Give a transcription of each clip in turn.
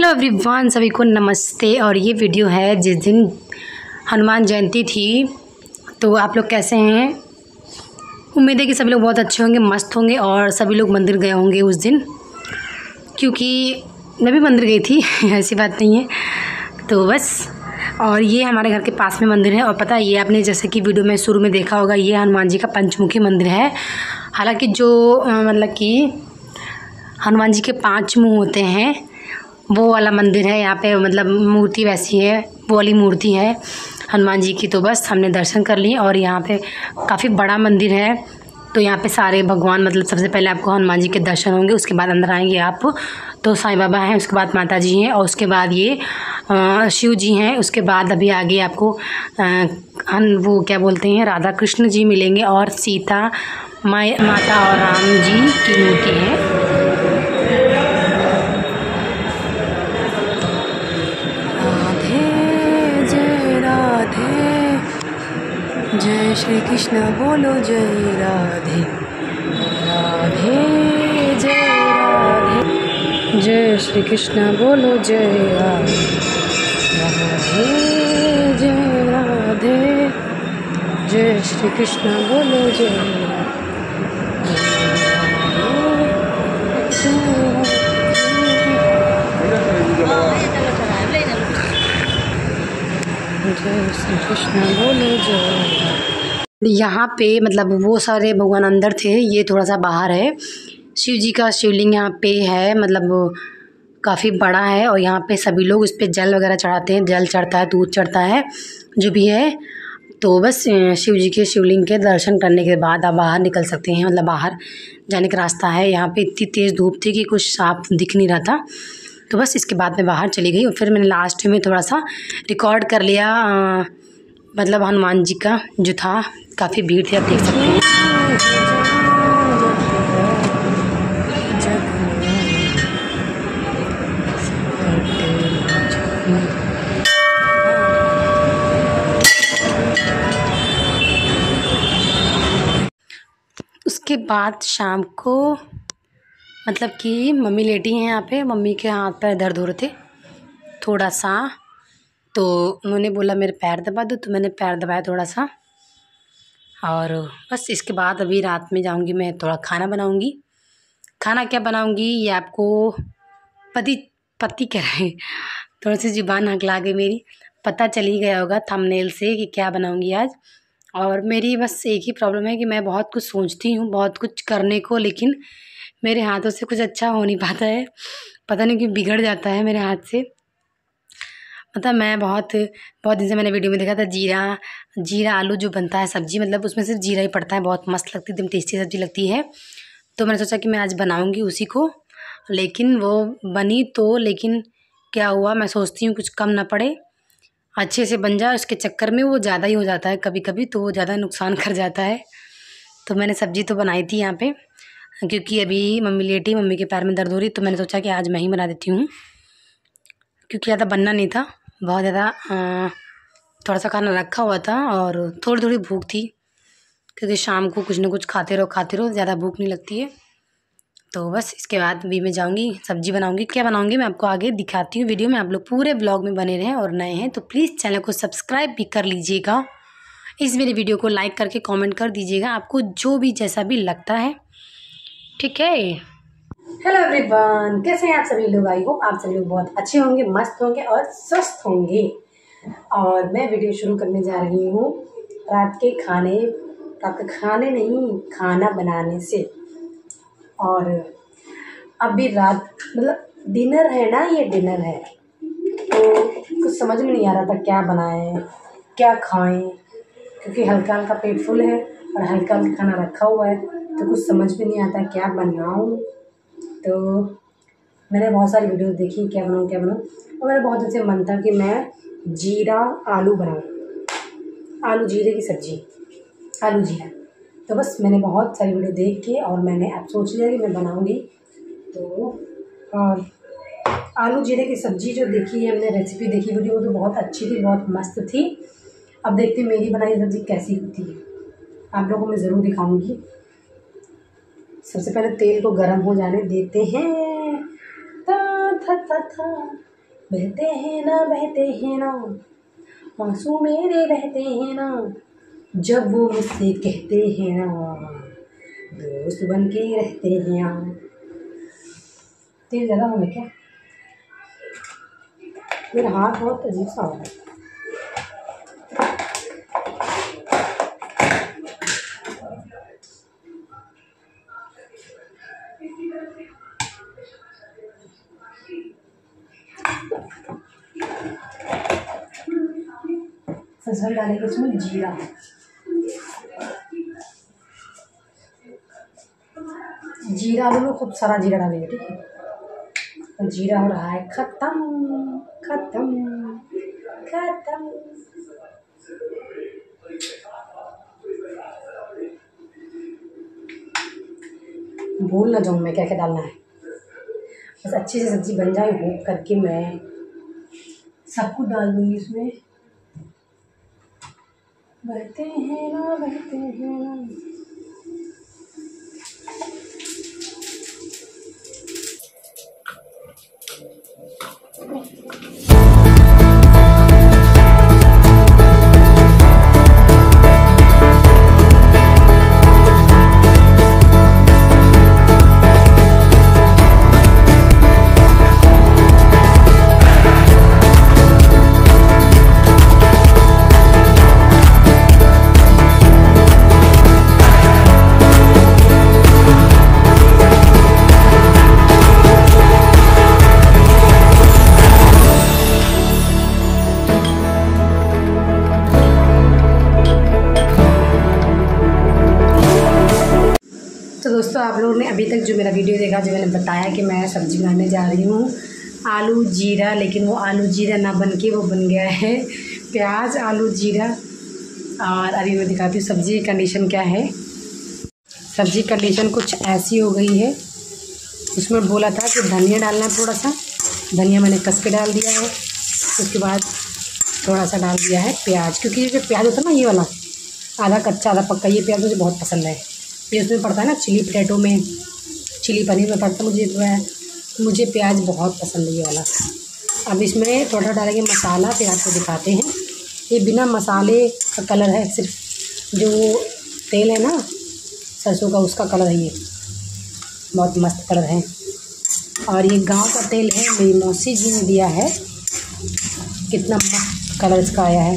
Hello everyone, सभी को नमस्ते। और ये वीडियो है जिस दिन हनुमान जयंती थी। तो आप लोग कैसे हैं? उम्मीद है कि सभी लोग बहुत अच्छे होंगे, मस्त होंगे और सभी लोग मंदिर गए होंगे उस दिन, क्योंकि मैं भी मंदिर गई थी ऐसी बात नहीं है। तो बस, और ये हमारे घर के पास में मंदिर है। और पता है, ये आपने जैसे कि वीडियो में शुरू में देखा होगा, ये हनुमान जी का पंचमुखी मंदिर है। हालांकि जो मतलब कि हनुमान जी के 5 मुँह होते हैं, वो वाला मंदिर है। यहाँ पे मतलब मूर्ति वैसी है, वो वाली मूर्ति है हनुमान जी की। तो बस हमने दर्शन कर लिए और यहाँ पे काफ़ी बड़ा मंदिर है। तो यहाँ पे सारे भगवान, मतलब सबसे पहले आपको हनुमान जी के दर्शन होंगे, उसके बाद अंदर आएंगे आप तो साईं बाबा हैं, उसके बाद माता जी हैं और उसके बाद ये शिव जी हैं। उसके बाद अभी आगे आपको वो क्या बोलते हैं, राधा कृष्ण जी मिलेंगे और सीता माता और राम जी की मूर्ति है। जय श्री कृष्ण बोलो, जय राधे राधे, जय राधे, जय श्री कृष्ण बोलो, जय राधे राधे, जय राधे, जय श्री कृष्ण बोलो, जय जय श्री कृष्ण बोलो, जय। यहाँ पे मतलब वो सारे भगवान अंदर थे, ये थोड़ा सा बाहर है। शिव जी का शिवलिंग यहाँ पे है, मतलब काफ़ी बड़ा है। और यहाँ पे सभी लोग इस पे जल वगैरह चढ़ाते हैं, जल चढ़ता है, दूध चढ़ता है, जो भी है। तो बस शिव जी के शिवलिंग के दर्शन करने के बाद आप बाहर निकल सकते हैं, मतलब बाहर जाने का रास्ता है। यहाँ पे इतनी तेज़ धूप थी कि कुछ साफ दिख नहीं रहा था। तो बस इसके बाद मैं बाहर चली गई और फिर मैंने लास्ट में थोड़ा सा रिकॉर्ड कर लिया, मतलब हनुमान जी का जो था। काफ़ी भीड़ थी, आप देख सकते हैं। उसके बाद शाम को मतलब कि मम्मी लेटी हैं यहाँ पे, मम्मी के हाथ पैर दर्द हो रहे थे थोड़ा सा। तो उन्होंने बोला मेरे पैर दबा दो, तो मैंने पैर दबाया थोड़ा सा। और बस इसके बाद अभी रात में जाऊंगी, मैं थोड़ा खाना बनाऊंगी। खाना क्या बनाऊंगी ये आपको पति कह रहे, थोड़ी सी जुबान हकला गई मेरी, पता चल ही गया होगा थंबनेल से कि क्या बनाऊंगी आज। और मेरी बस एक ही प्रॉब्लम है कि मैं बहुत कुछ सोचती हूँ, बहुत कुछ करने को, लेकिन मेरे हाथों से कुछ अच्छा हो नहीं पाता है। पता नहीं क्यों बिगड़ जाता है मेरे हाथ से। मतलब मैं बहुत दिन से मैंने वीडियो में देखा था, जीरा आलू जो बनता है सब्जी, मतलब उसमें सिर्फ जीरा ही पड़ता है, बहुत मस्त लगती है, एकदम टेस्टी सब्जी लगती है। तो मैंने सोचा कि मैं आज बनाऊंगी उसी को, लेकिन वो बनी तो, लेकिन क्या हुआ, मैं सोचती हूँ कुछ कम ना पड़े, अच्छे से बन जाए। उसके चक्कर में वो ज़्यादा ही हो जाता है कभी कभी, तो वो ज़्यादा नुकसान कर जाता है। तो मैंने सब्जी तो बनाई थी यहाँ पे, क्योंकि अभी मम्मी लेटी, मम्मी के पैर में दर्द हो रही, तो मैंने सोचा कि आज मैं ही बना देती हूँ, क्योंकि ज़्यादा बनना नहीं था, बहुत ज़्यादा थोड़ा सा खाना रखा हुआ था और थोड़ी थोड़ी भूख थी, क्योंकि शाम को कुछ ना कुछ खाते रहो, ज़्यादा भूख नहीं लगती है। तो बस इसके बाद भी मैं जाऊँगी सब्जी बनाऊँगी। क्या बनाऊँगी मैं आपको आगे दिखाती हूँ वीडियो में, आप लोग पूरे ब्लॉग में बने रहें। और नए हैं तो प्लीज़ चैनल को सब्सक्राइब भी कर लीजिएगा, इस मेरे वीडियो को लाइक करके कमेंट कर दीजिएगा, आपको जो भी जैसा भी लगता है, ठीक है। हेलो एवरीवन, कैसे हैं आप सभी लोग? आई होप आप सभी लोग बहुत अच्छे होंगे, मस्त होंगे और स्वस्थ होंगे। और मैं वीडियो शुरू करने जा रही हूँ रात के खाने नहीं, खाना बनाने से। और अभी रात मतलब डिनर है ना, ये डिनर है, तो कुछ समझ में नहीं आ रहा था क्या बनाएं, क्या खाएं, क्योंकि हल्का हल्का पेट फुल है और हल्का हल्का खाना रखा हुआ है, तो कुछ समझ में नहीं आता क्या बनाऊं। तो मैंने बहुत सारी वीडियो देखी, क्या बनाऊं। और मेरा बहुत अच्छे मन था कि मैं जीरा आलू बनाऊं, आलू जीरे की सब्जी, आलू जीरा। तो बस मैंने बहुत सारी वीडियो देख के और मैंने अब सोच लिया कि मैं बनाऊंगी। तो और आलू जीरे की सब्जी जो देखी है, हमने रेसिपी देखी वीडियो, वो तो बहुत अच्छी थी, बहुत मस्त थी। अब देखते हैं मेरी बनाई सब्जी कैसी होती है, आप लोगों को मैं ज़रूर दिखाऊंगी। सबसे पहले तेल को गर्म हो जाने देते हैं। था था था था बहते हैं ना आंसू मेरे बहते हैं ना, जब वो मुझसे कहते हैं ना दोस्त बन के रहते हैं ना। तेल ज़्यादा होगा क्या? मेरा हाथ बहुत अजीब सा हो रहा है। सबसे डालेंगे इसमें जीरा, जीरा आलू में खूब सारा जीरा डालेंगे, ठीक है। जीरा हो रहा है खत्म खत्म खत्म। भूल ना जाऊँ मैं क्या क्या डालना है, बस अच्छे से सब्ज़ी बन जाए, होप करके मैं सब कुछ डाल दूँगी इसमें। बहते हैं ना बहते हैं ना। तो दोस्तों आप लोगों ने अभी तक जो मेरा वीडियो देखा, जो मैंने बताया कि मैं सब्ज़ी बनाने जा रही हूँ आलू जीरा, लेकिन वो आलू जीरा ना बन के वो बन गया है प्याज आलू जीरा। और अभी मैं दिखाती हूँ सब्ज़ी की कंडीशन क्या है। सब्ज़ी कंडीशन कुछ ऐसी हो गई है। उसमें बोला था कि धनिया डालना, थोड़ा सा धनिया मैंने कस के डाल दिया है। उसके बाद थोड़ा सा डाल दिया है प्याज, क्योंकि ये जो प्याज होता है ना, ये वाला आधा कच्चा आधा पक्का, ये प्याज मुझे बहुत पसंद है। ये उसमें पड़ता है ना चिली पोटैटो में, चिली पनीर में पड़ता है। मुझे प्याज बहुत पसंद है ये वाला। अब इसमें थोड़ा डालेंगे मसाला, फिर आपको दिखाते हैं। ये बिना मसाले का कलर है, सिर्फ जो तेल है ना सरसों का, उसका कलर है। ये बहुत मस्त कलर है और ये गांव का तेल है, मेरी मौसी जी ने दिया है। कितना मस्त कलर इसका आया है।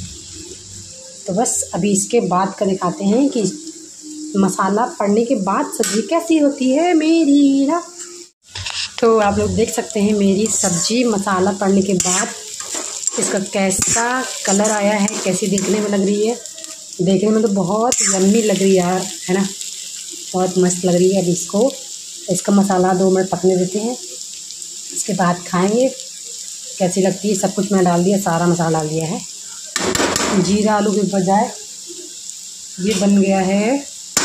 तो बस अभी इसके बाद का दिखाते हैं कि मसाला पड़ने के बाद सब्ज़ी कैसी होती है मेरी ना। तो आप लोग देख सकते हैं मेरी सब्ज़ी मसाला पड़ने के बाद इसका कैसा कलर आया है, कैसी दिखने में लग रही है। देखने में तो बहुत यम्मी लग रही है यार, है ना, बहुत मस्त लग रही है। अब इसका मसाला 2 मिनट पकने देते हैं, इसके बाद खाएंगे कैसी लगती है। सब कुछ मैं डाल दिया, सारा मसाला डाल दिया है। जीरा आलू के बजाय ये बन गया है,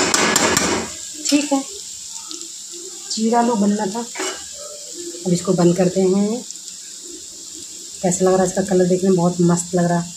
ठीक है, जीरा आलू बनना था। अब इसको बंद करते हैं। कैसा लग रहा है इसका कलर, देखने में बहुत मस्त लग रहा।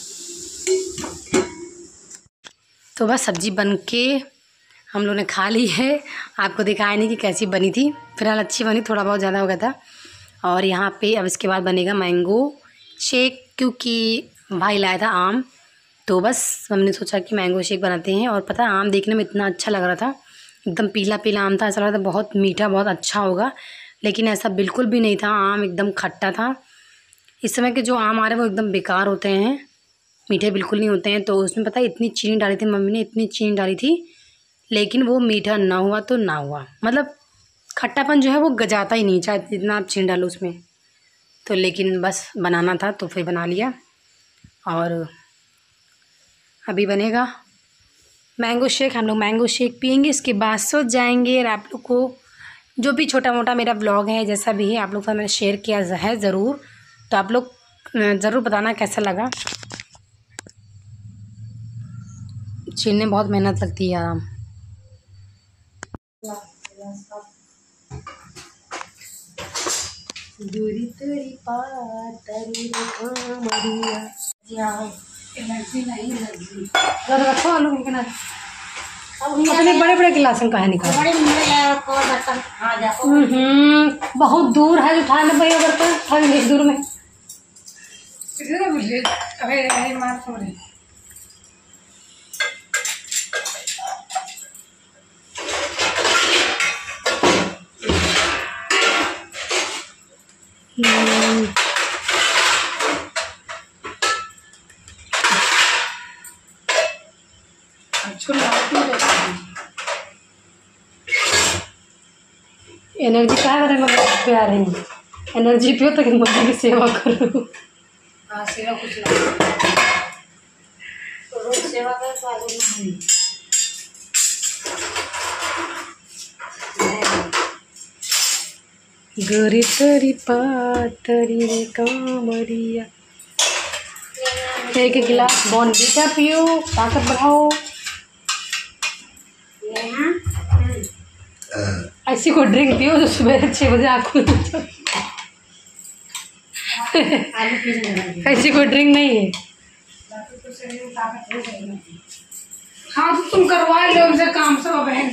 तो बस सब्ज़ी बन के हम लोगों ने खा ली है। आपको दिखाया नहीं कि कैसी बनी थी, फिलहाल अच्छी बनी, थोड़ा बहुत ज़्यादा हो गया था। और यहाँ पे अब इसके बाद बनेगा मैंगो शेक, क्योंकि भाई लाया था आम, तो बस हमने सोचा कि मैंगो शेक बनाते हैं। और पता है आम देखने में इतना अच्छा लग रहा था, एकदम पीला पीला आम था, ऐसा लग रहा था बहुत मीठा बहुत अच्छा होगा, लेकिन ऐसा बिल्कुल भी नहीं था। आम एकदम खट्टा था। इस समय के जो आम आ रहे हैं वो एकदम बेकार होते हैं, मीठे बिल्कुल नहीं होते हैं। तो उसमें पता है इतनी चीनी डाली थी मम्मी ने, इतनी चीनी डाली थी, लेकिन वो मीठा ना हुआ तो ना हुआ, मतलब खट्टापन जो है वो गजाता ही नहीं, चाहे जितना आप चीनी डालो उसमें। तो लेकिन बस बनाना था तो फिर बना लिया। और अभी बनेगा मैंगो शेक, हम लोग मैंगो शेक पियेंगे, इसके बाद सो जाएंगे। और आप लोग को जो भी छोटा मोटा मेरा ब्लॉग है, जैसा भी है, आप लोग का मैंने शेयर किया है ज़रूर, तो आप लोग ज़रूर बताना कैसा लगा। छीलने बहुत मेहनत लगती है यार। दूरी तेरी पातरी एनर्जी नहीं लगी। रखो आलू के किनारे, अपने बड़े बड़े गिलास में कहा निकाल। बहुत दूर है उठाने भाई बर्तन, थोड़ी दूर में। एनर्जी क्या है मम्मी पे आ रही है, एनर्जी पियो तो मम्मी की सेवा करो। हाँ सेवा कुछ रोज सेवा कर तो आगे नहीं। गोरी तरी पातरी रे कामरिया। एक गिलास बॉर्नवीटा पियो, ताकत बढ़ाओ। ऐसी कोई ड्रिंक पियो जो सुबह 6 बजे आँख खुल जाए। ऐसी कोई ड्रिंक नहीं है। हाँ तो तुम करवा लो उनसे काम सब बहन।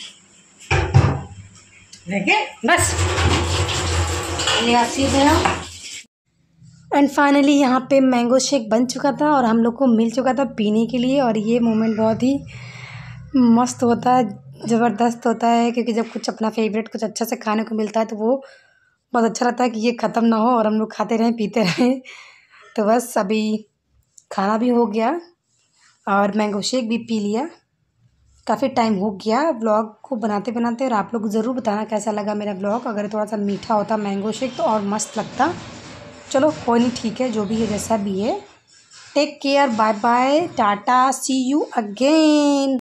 देखे बस एंड फाइनली यहाँ पे मैंगो शेक बन चुका था और हम लोग को मिल चुका था पीने के लिए। और ये मोमेंट बहुत ही मस्त होता है, ज़बरदस्त होता है, क्योंकि जब कुछ अपना फेवरेट कुछ अच्छा से खाने को मिलता है तो वो बहुत अच्छा लगता है कि ये ख़त्म ना हो और हम लोग खाते रहें पीते रहें। तो बस अभी खाना भी हो गया और मैंगो शेक भी पी लिया। काफ़ी टाइम हो गया व्लॉग को बनाते बनाते, और आप लोग ज़रूर बताना कैसा लगा मेरा व्लॉग। अगर थोड़ा सा मीठा होता मैंगो शेक तो और मस्त लगता। चलो कोई नहीं, ठीक है, जो भी है जैसा भी है। Take care, bye bye, tata, see you again.